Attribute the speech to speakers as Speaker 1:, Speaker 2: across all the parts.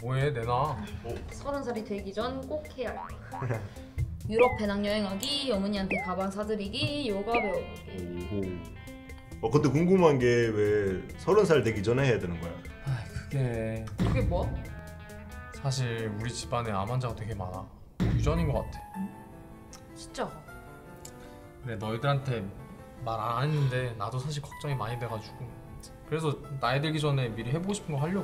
Speaker 1: 뭐해 내놔.
Speaker 2: 30살이 되기 전 꼭 해야 할 거. 유럽 배낭여행하기, 어머니한테 가방 사드리기, 요가 배워보기.
Speaker 3: 근데 궁금한 게 왜 30살 되기 전에 해야 되는 거야?
Speaker 1: 그게
Speaker 4: 뭐?
Speaker 1: 사실 우리 집안에 암 환자가 되게 많아. 유전인 것 같아.
Speaker 2: 진짜?
Speaker 1: 그래 너희들한테 말 안 했는데 나도 사실 걱정이 많이 돼가지고 그래서 나이 들기 전에 미리 해보고 싶은 거 하려고.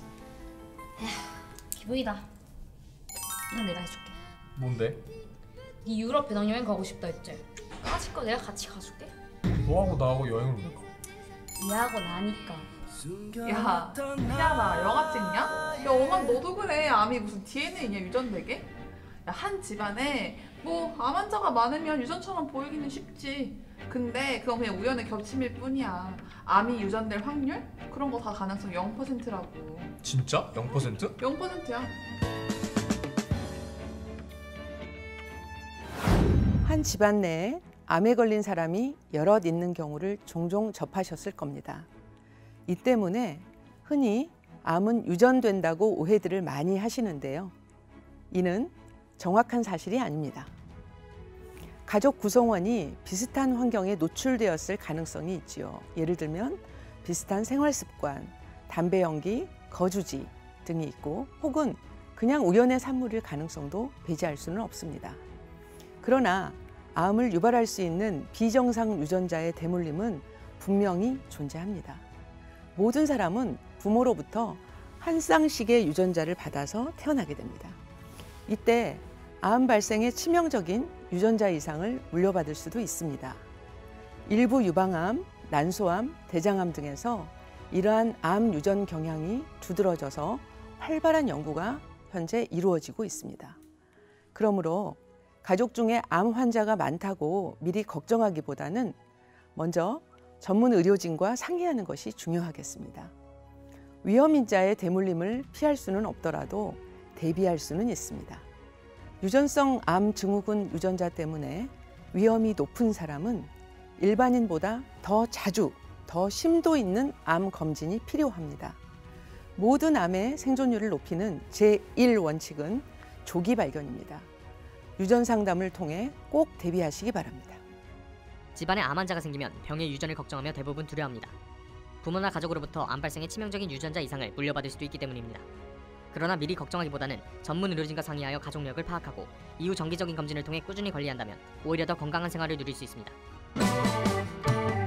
Speaker 2: 기분이다. 이건 내가 해줄게.
Speaker 1: 뭔데?
Speaker 2: 네 유럽 배낭여행 가고 싶다 했지? 까짓 거 내가 같이 가줄게.
Speaker 1: 너하고 나하고 여행을 왜 가?
Speaker 2: 얘하고 나니까.
Speaker 4: 야, 희아나 영화 찍냐? 야, 엄마 너도 그래. 암이 무슨 DNA냐, 유전되게? 야, 한 집안에 뭐 암 환자가 많으면 유전처럼 보이기는 쉽지. 근데 그건 그냥 우연의 겹침일 뿐이야. 암이 유전될 확률? 그런 거 다 가능성 0%라고.
Speaker 1: 진짜? 0%?
Speaker 4: 0%야.
Speaker 5: 한 집안 내에 암에 걸린 사람이 여럿 있는 경우를 종종 접하셨을 겁니다. 이 때문에 흔히 암은 유전된다고 오해들을 많이 하시는데요. 이는 정확한 사실이 아닙니다. 가족 구성원이 비슷한 환경에 노출되었을 가능성이 있지요. 예를 들면 비슷한 생활 습관, 담배 연기, 거주지 등이 있고 혹은 그냥 우연의 산물일 가능성도 배제할 수는 없습니다. 그러나 암을 유발할 수 있는 비정상 유전자의 대물림은 분명히 존재합니다. 모든 사람은 부모로부터 한 쌍씩의 유전자를 받아서 태어나게 됩니다. 이때 암 발생에 치명적인 유전자 이상을 물려받을 수도 있습니다. 일부 유방암, 난소암, 대장암 등에서 이러한 암 유전 경향이 두드러져서 활발한 연구가 현재 이루어지고 있습니다. 그러므로 가족 중에 암 환자가 많다고 미리 걱정하기보다는 먼저 전문 의료진과 상의하는 것이 중요하겠습니다. 위험인자의 대물림을 피할 수는 없더라도 대비할 수는 있습니다. 유전성 암 증후군 유전자 때문에 위험이 높은 사람은 일반인보다 더 자주, 더 심도 있는 암 검진이 필요합니다. 모든 암의 생존율을 높이는 제1원칙은 조기 발견입니다. 유전 상담을 통해 꼭 대비하시기 바랍니다.
Speaker 6: 집안에 암 환자가 생기면 병의 유전을 걱정하며 대부분 두려워합니다. 부모나 가족으로부터 암 발생의 치명적인 유전자 이상을 물려받을 수도 있기 때문입니다. 그러나 미리 걱정하기보다는 전문 의료진과 상의하여 가족력을 파악하고 이후 정기적인 검진을 통해 꾸준히 관리한다면 오히려 더 건강한 생활을 누릴 수 있습니다.